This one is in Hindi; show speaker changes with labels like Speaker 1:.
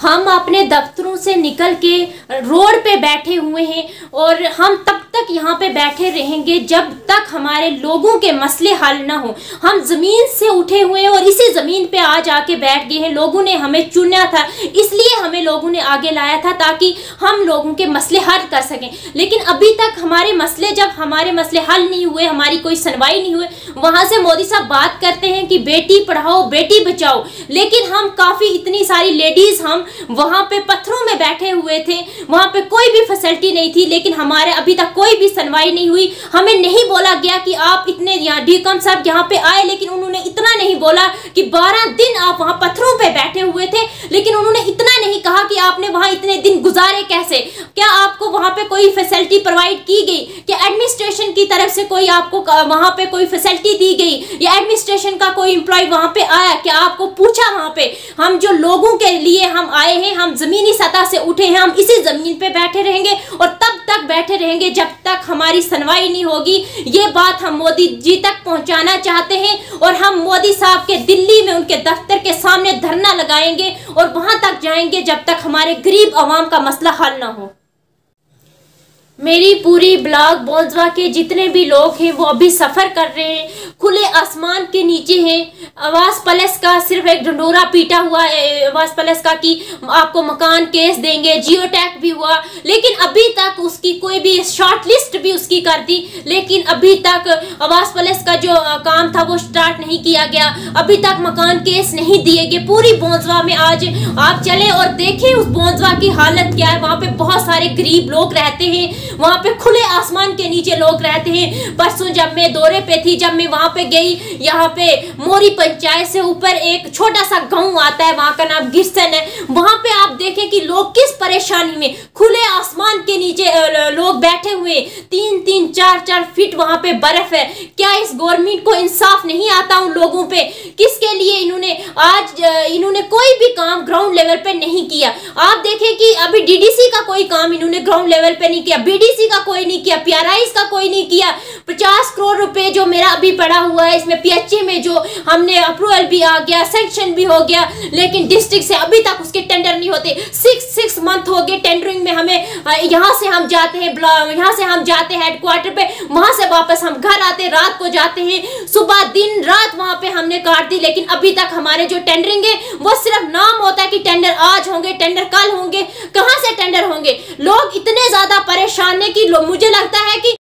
Speaker 1: हम अपने दफ्तरों से निकल के रोड पे बैठे हुए हैं और हम तब तक यहाँ पे बैठे रहेंगे जब तक हमारे लोगों के मसले हल ना हो। हम ज़मीन से उठे हुए हैं और इसी ज़मीन पे आज आके बैठ गए हैं। लोगों ने हमें चुना था, इसलिए हमें लोगों ने आगे लाया था ताकि हम लोगों के मसले हल कर सकें। लेकिन अभी तक हमारे मसले हल नहीं हुए, हमारी कोई सुनवाई नहीं हुई। वहाँ से मोदी साहब बात करते हैं कि बेटी पढ़ाओ बेटी बचाओ, लेकिन हम काफ़ी इतनी सारी लेडीज़ हम वहाँ पे पत्थरों में बैठे हुए थे, वहाँ पे कोई भी फैसिलिटी नहीं थी, लेकिन हमारे अभी तक कोई भी सुनवाई नहीं हुई। हमें नहीं बोला गया कि आप इतने यहाँ डीकम साहब यहाँ पे आए, लेकिन उन्होंने इतना नहीं बोला कि 12 दिन आप वहाँ पत्थरों पे बैठे हुए थे, लेकिन उन्होंने इतना नहीं कहा कि आपने वहाँ इतने दिन गुजारे कैसे, क्या आपको वहाँ पे कोई फैसिलिटी प्रोवाइड की गई, क्या एडमिनिस्ट्रेशन की तरफ से कोई आपको वहाँ पे कोई फैसिलिटी दी गई, या एडमिनिस्ट्रेशन का कोई एम्प्लॉय वहाँ पे आया, क्या आपको पूछा वहाँ पे। हम जो लोगों के लिए हम आए हैं, हम जमीनी सतह से उठे हैं, हम इसी जमीन पे बैठे रहेंगे और तब तक बैठे रहेंगे जब तक हमारी सुनवाई नहीं होगी। ये बात हम मोदी जी तक पहुंचाना चाहते हैं और हम मोदी साहब के दिल्ली में उनके दफ्तर के सामने धरना लगाएंगे और वहां तक जाएंगे जब तक हमारे गरीब आवाम का मसला हल ना हो। मेरी पूरी ब्लॉक बोंजवा के जितने भी लोग हैं वो अभी सफ़र कर रहे हैं, खुले आसमान के नीचे हैं। आवास प्लस का सिर्फ एक ढंढोरा पीटा हुआ है, आवास प्लस का कि आपको मकान केस देंगे, जियो टैग भी हुआ, लेकिन अभी तक उसकी कोई भी शॉर्ट लिस्ट भी उसकी कर दी, लेकिन अभी तक आवास प्लस का जो काम था वो स्टार्ट नहीं किया गया, अभी तक मकान केस नहीं दिए गए। पूरी बोंजवा में आज आप चले और देखें उस बोंजवा की हालत क्या है। वहाँ पे बहुत सारे गरीब लोग रहते हैं, वहाँ पे खुले आसमान के नीचे लोग रहते हैं। परसों जब मैं दौरे पे थी, जब मैं वहाँ पे गई, यहाँ पे मोरी पंचायत से ऊपर एक छोटा सा गांव आता है, वहाँ का नाम गिरसन है। वहाँ पे आप देखें कि लोग किस परेशानी में खुले आसमान के नीचे लोग बैठे हुए, 3-3, 4-4 फीट वहाँ पे बर्फ है। क्या इस गवर्नमेंट को इंसाफ नहीं आता उन लोगों पे? किसके लिए इन्होंने कोई भी काम ग्राउंड लेवल पे नहीं किया। आप देखें कि अभी डीडीसी का कोई काम इन्होंने ग्राउंड लेवल पे नहीं किया, बीडीसी का कोई नहीं किया, पीआरआईस का कोई नहीं किया। 50 करोड़ रुपए जो मेरा अभी पड़ा हुआ है, इसमें पीएचई में जो हमने अप्रूवल भी आ गया, सैंक्शन भी हो गया, लेकिन डिस्ट्रिक्ट से अभी तक उसके टेंडर नहीं होते। 6 मंथ हो गए टेंडरिंग में। हमें यहाँ से हम जाते हैं हेडक्वार्टर पे, वहां से वापस हम घर आते, रात को जाते हैं, सुबह दिन रात वहां पे हमने काट दी, लेकिन अभी तक हमारे जो टेंडरिंग है वो सिर्फ नाम होता है कि टेंडर आज होंगे, टेंडर कल होंगे। कहां से टेंडर होंगे? लोग इतने ज्यादा परेशान है कि मुझे लगता है कि